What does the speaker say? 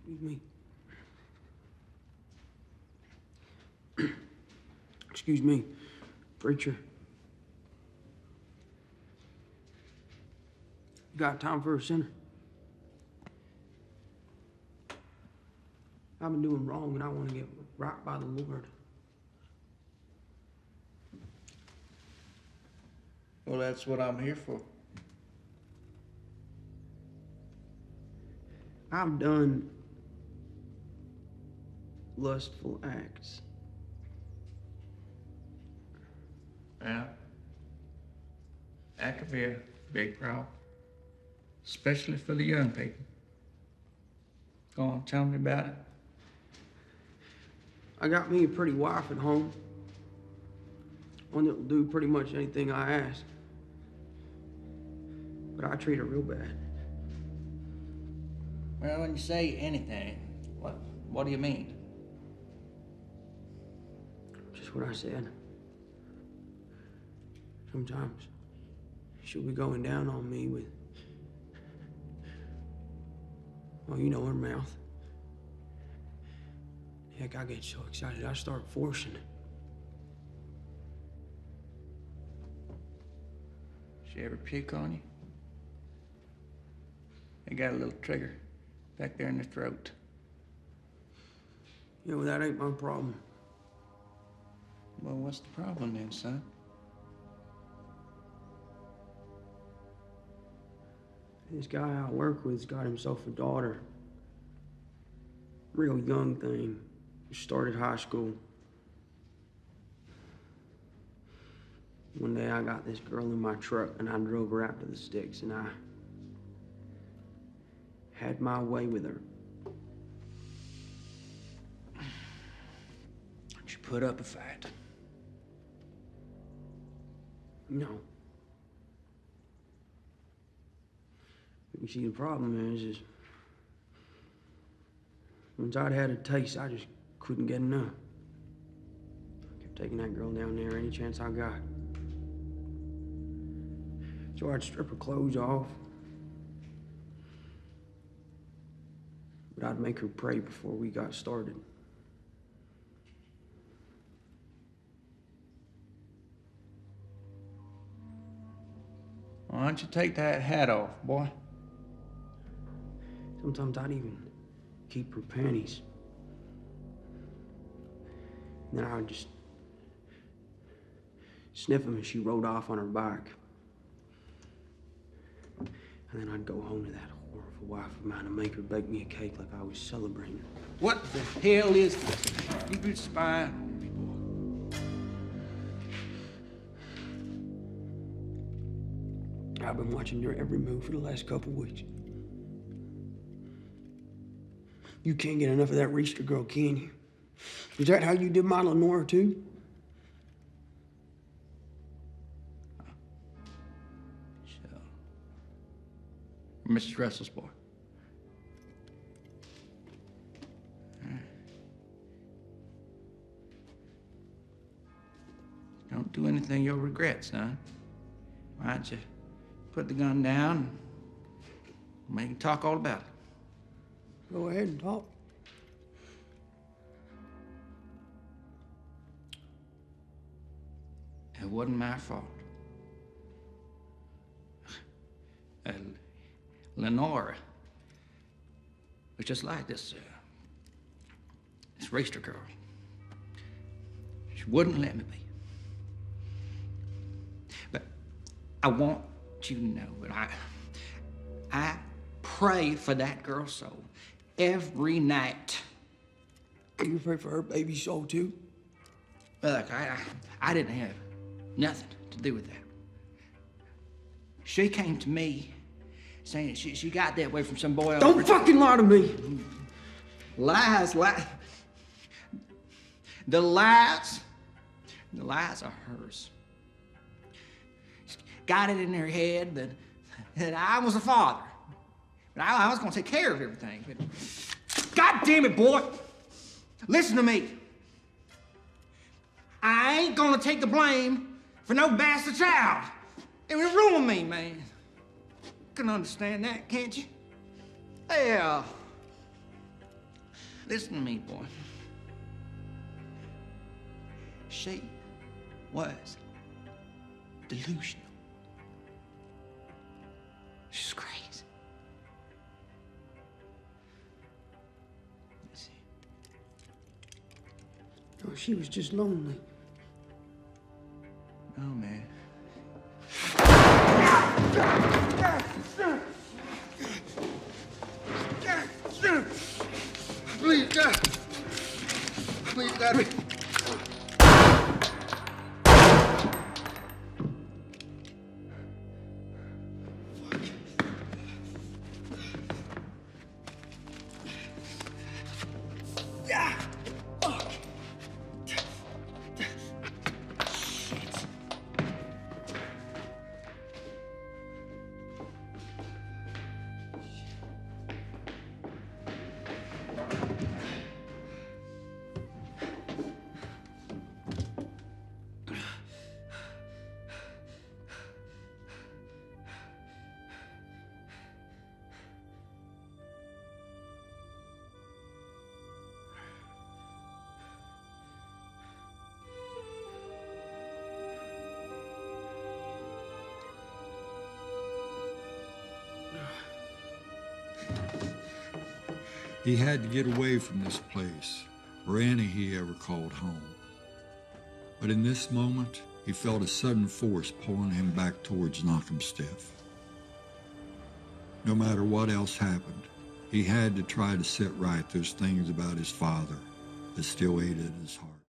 Excuse me. Excuse me, preacher. You got time for a sinner? I've been doing wrong and I want to get right by the Lord. Well, that's what I'm here for. I've done lustful acts. Yeah. That could be a big problem. Especially for the young people. Go on, tell me about it. I got me a pretty wife at home. One that'll do pretty much anything I ask. But I treat her real bad. Well, when you say anything, what do you mean? Just what I said. Sometimes she'll be going down on me with, well, you know, her mouth. Heck, I get so excited I start forcing it. She ever puke on you? They got a little trigger back there in the throat. Yeah, well, that ain't my problem. Well, what's the problem then, son? This guy I work with's got himself a daughter. Real young thing. Started high school. One day I got this girl in my truck and I drove her out to the sticks and I had my way with her. She put up a fight. No. You see, the problem is once I'd had a taste, I just couldn't get enough. I kept taking that girl down there any chance I got. So I'd strip her clothes off. But I'd make her pray before we got started. Why don't you take that hat off, boy? Sometimes I'd even keep her panties. And then I would just sniff them as she rode off on her bike. And then I'd go home to that horrible wife of mine and make her bake me a cake like I was celebrating. What the hell is this? You've been spying on me, boy. I've been watching your every move for the last couple weeks. You can't get enough of that Reister girl, can you? Is that how you did my Lenora, too? So, Mrs. Russell's boy. Don't do anything you'll regret, son. Why don't you put the gun down and we can talk all about it? Go ahead and talk. It wasn't my fault. Lenora was just like this Reister girl. She wouldn't let me be. But I want you to know that I pray for that girl's soul every night. You pray for her baby soul, too? Look, I didn't have nothing to do with that. She came to me saying that she got that way from some boy. Don't fucking lie to me! Lies. The lies are hers. She's got it in her head that I was a father. But I was gonna take care of everything. But God damn it, boy! Listen to me. I ain't gonna take the blame for no bastard child. It would ruin me, man. You can understand that, can't you? Hell. Listen to me, boy. She was delusional. She's crazy. Let's see. Oh, she was just lonely. Oh, man. Please, Dad. Please, Dad. He had to get away from this place, or any he ever called home. But in this moment, he felt a sudden force pulling him back towards Knockemstiff. No matter what else happened, he had to try to set right those things about his father that still ate at his heart.